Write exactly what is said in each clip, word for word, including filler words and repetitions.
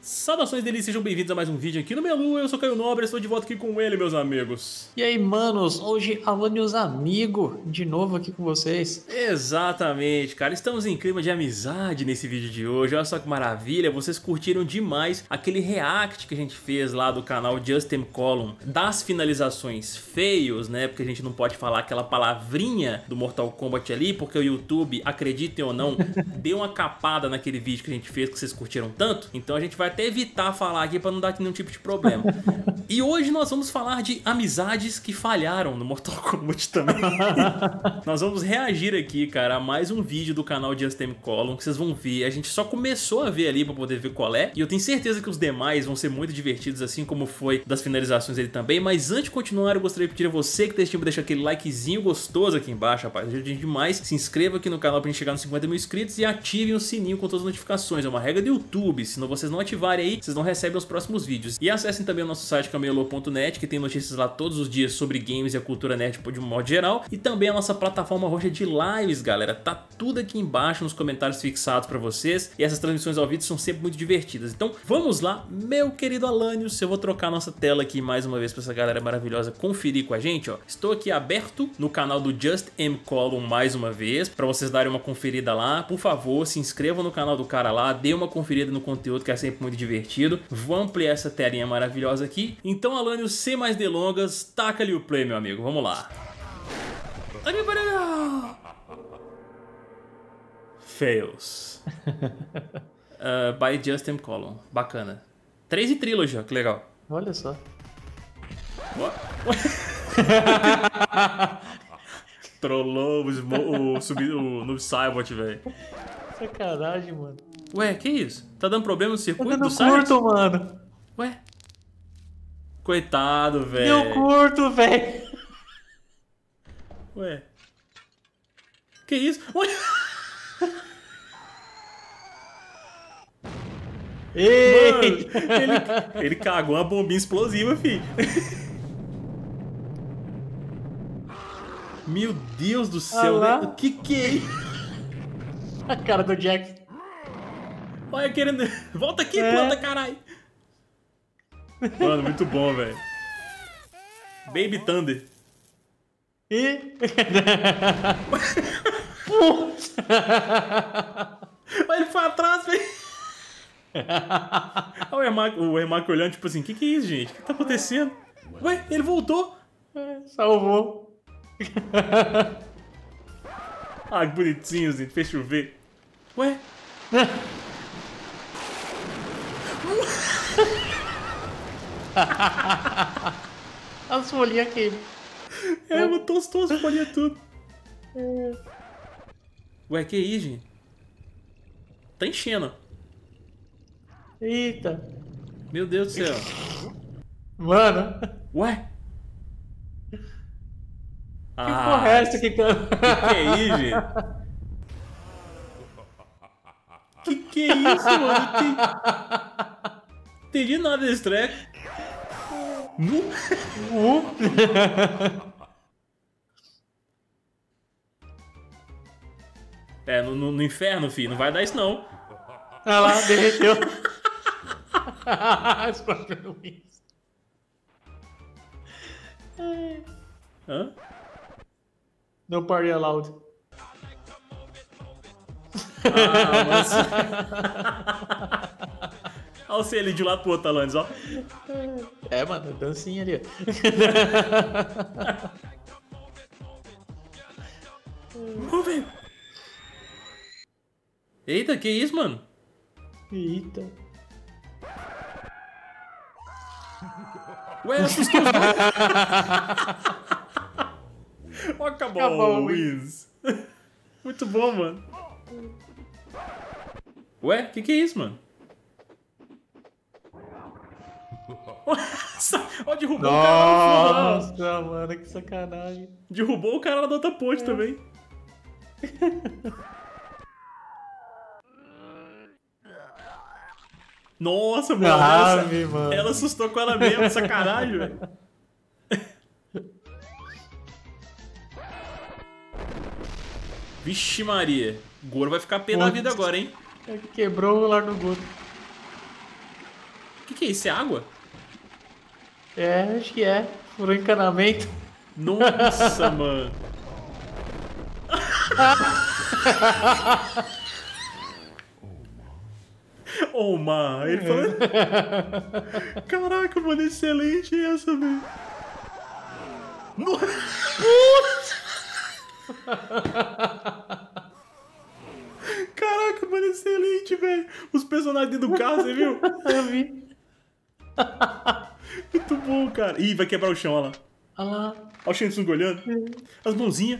Saudações delícias, sejam bem-vindos a mais um vídeo aqui no Melu. Eu sou Caio Nobre, estou de volta aqui com ele, meus amigos. E aí, manos, hoje Alanios Amigo, de novo aqui com vocês. Exatamente, cara, estamos em clima de amizade nesse vídeo de hoje. Olha só que maravilha, vocês curtiram demais aquele react que a gente fez lá do canal Just M Column das finalizações feios, né? Porque a gente não pode falar aquela palavrinha do Mortal Kombat ali, porque o YouTube, acreditem ou não, deu uma capada naquele vídeo que a gente fez que vocês curtiram tanto. Então a gente vai até evitar falar aqui para não dar nenhum tipo de problema. E hoje nós vamos falar de amizades que falharam no Mortal Kombat também. Nós vamos reagir aqui, cara, a mais um vídeo do canal Just M Column que vocês vão ver. A gente só começou a ver ali para poder ver qual é. E eu tenho certeza que os demais vão ser muito divertidos, assim como foi das finalizações dele também. Mas antes de continuar, eu gostaria de pedir a você que tá assistindo, deixar aquele likezinho gostoso aqui embaixo, rapaz. Ajuda a gente demais. Se inscreva aqui no canal pra gente chegar nos cinquenta mil inscritos e ativem o sininho com todas as notificações. É uma regra do YouTube. Se vocês não ativarem aí, vocês não recebem os próximos vídeos. E acessem também o nosso site camelô ponto net, que tem notícias lá todos os dias sobre games e a cultura nerd de um modo geral. E também a nossa plataforma roxa de lives, galera. Tá tudo aqui embaixo nos comentários fixados pra vocês. E essas transmissões ao vídeo são sempre muito divertidas. Então vamos lá, meu querido Alanios. Eu vou trocar a nossa tela aqui mais uma vez pra essa galera maravilhosa conferir com a gente, ó. Estou aqui aberto no canal do Just M Column mais uma vez, pra vocês darem uma conferida lá. Por favor, se inscrevam no canal do cara lá, dê uma conferida no conteúdo que é sempre muito divertido. Vou ampliar essa telinha maravilhosa aqui. Então, Alanios, sem mais delongas, taca-lhe o play, meu amigo. Vamos lá. Fails. uh, by Just M Column. Bacana. três e Trilogy, ó, que legal. Olha só. Trollou o, o, o, o Noob Saibot, velho. Sacanagem, mano. Ué, que isso? Tá dando problema no circuito tá do site? curto, mano. Ué? Coitado, velho. Deu curto, velho. Ué. Que isso? Ué. Ei! Mano, ele, ele cagou uma bombinha explosiva, filho. Meu Deus do céu, ah né? O que que é isso? A cara do Jack. Olha, querendo... Volta aqui, é. planta, caralho. Mano, muito bom, velho. Baby Thunder. E... Olha, ele foi atrás, velho. Olha o Ermac, o Ermac olhando, tipo assim, o que que é isso, gente? O que tá acontecendo? Ué, ele voltou. Salvou. Ah, que bonitinho, gente. Fez chover. Ué? As folhinhas aqui. É, botou as tuas folhinhas tudo. É. Ué, que aí, gente? Tá enchendo. Eita. Meu Deus do céu. Mano. Ué? Que ah, porra é essa que que, que é aí, gente? Que que é isso, mano? Não entendi nada desse treco. Nu? Uh. É, no, no, no inferno, filho. Não vai dar isso, não. Olha lá, derreteu. Hã? No party allowed. Ah, nossa. Olha o ele de um lado pro outro, Alanios, ó. É, mano, dancinha ali. Vamos ver. Eita, que isso, mano? Eita. Ué, assustou os dois. Ó, acabou, acabou o Wiz. Muito bom, mano. Ué, que que é isso, mano? Ó, derrubou Nossa, o cara lá. Nossa, mano, que sacanagem. Derrubou o cara lá da outra ponte é. também. Nossa, mano, ah, essa, mano. Ela assustou com ela mesma, sacanagem, velho. Vixe Maria, o Goro vai ficar pé da vida agora, hein? Quebrou o lar do Goro. que que é isso? É água? É, acho que é. Por um encanamento. Nossa, mano. Oh, man. Ele falou... Caraca, mano, excelente essa, velho. Caraca, mano, excelente, velho. Os personagens dentro do carro, você viu? Eu vi. Muito bom, cara. Ih, vai quebrar o chão, olha lá. Olha lá. Olha o Shang Tsung olhando. As mãozinhas.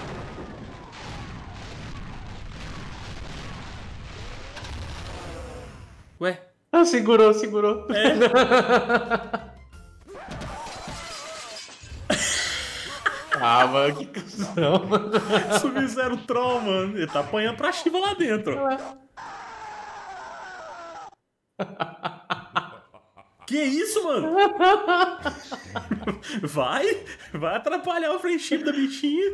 Ué? Ah, segurou, segurou. É? Ah, mano, que cuzão, mano. Sub-Zero Troll, mano. Ele tá apanhando pra Shiva lá dentro. Que isso, mano? Vai? Vai atrapalhar o friendship da bichinha.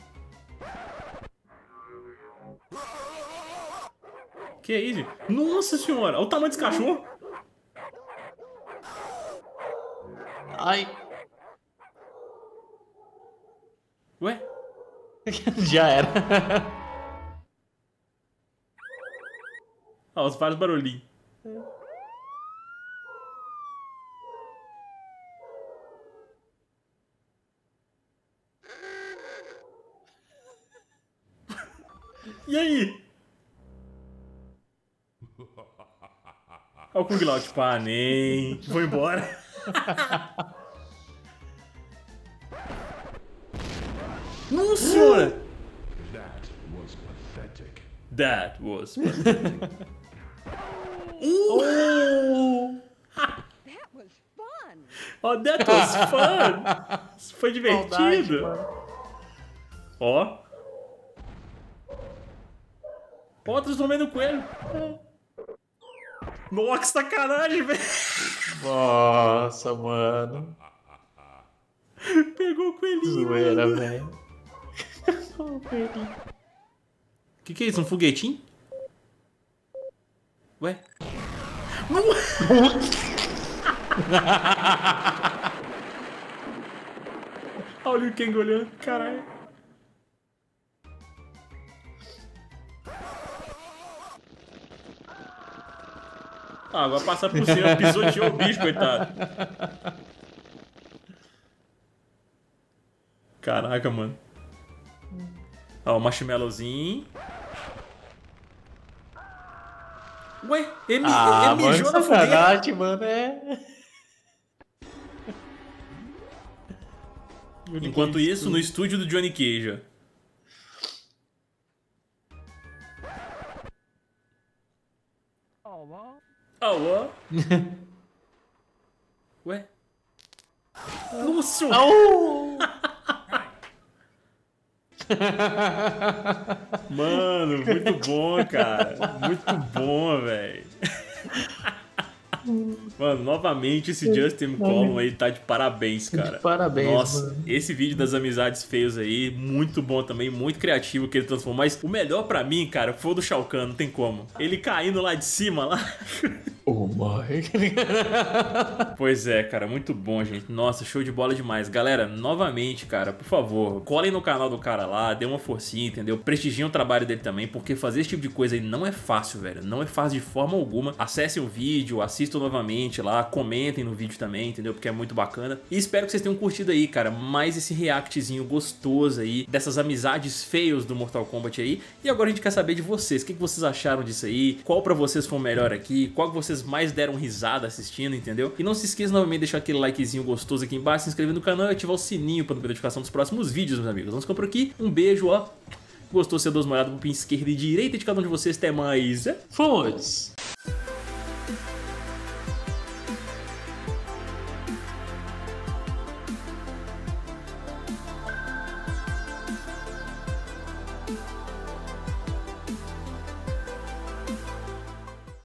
Que isso? Nossa senhora, olha o tamanho desse cachorro. Ai. Ué? Já era. Olha os vários barulhinhos. E aí? Olha o Kung Lao, tipo, ah, nem. Vou embora. Nossa senhora! That was pathetic. That was pathetic. Oh. That was fun. Oh, that was fun! Isso foi divertido. Saudade, Ó. Ó, transformando no coelho. Nossa, que sacanagem, velho. Nossa, mano. Pegou o coelhinho. Zoeira, mano. velho. Que que é isso? Um foguetinho? Ué? Olha o Kang olhando, caralho. Ah, agora passa por cima, pisoteou o bicho, coitado. Caraca, mano. Ó, o marshmallowzinho. Ué, ele, Ah, ele mano, mijou na fogueira. sacanagem, mano, é... Enquanto isso, no estúdio do Johnny Cage. Oh, ó. Ué? Nossa! Au! Mano, muito bom, cara. Muito bom, velho. Mano, novamente esse Justin Collum aí tá de parabéns, cara. De parabéns, Nossa, mano. esse vídeo das amizades feias aí, muito bom também, muito criativo que ele transformou. Mas o melhor pra mim, cara, foi o do Shao Kahn, não tem como. Ele caindo lá de cima, lá. Oh my. Pois é, cara, muito bom, gente. Nossa, show de bola demais. Galera, novamente, cara, por favor, colhem no canal do cara lá, dê uma forcinha, entendeu? Prestigiem o trabalho dele também, porque fazer esse tipo de coisa aí não é fácil, velho. Não é fácil de forma alguma. Acessem o vídeo, assistam novamente lá, comentem no vídeo também, entendeu? Porque é muito bacana. E espero que vocês tenham curtido aí, cara, mais esse reactzinho gostoso aí, dessas amizades feias do Mortal Kombat aí. E agora a gente quer saber de vocês, o que vocês acharam disso aí? Qual pra vocês foi o melhor aqui? Qual que vocês mais deram risada assistindo, entendeu? E não se esqueça novamente de deixar aquele likezinho gostoso aqui embaixo, se inscrever no canal e ativar o sininho para não perder notificação dos próximos vídeos, meus amigos. Vamos ficando por aqui. Um beijo, ó. Gostou, você dá uma olhada pro pin esquerda e direita de cada um de vocês. Até mais. Fomos!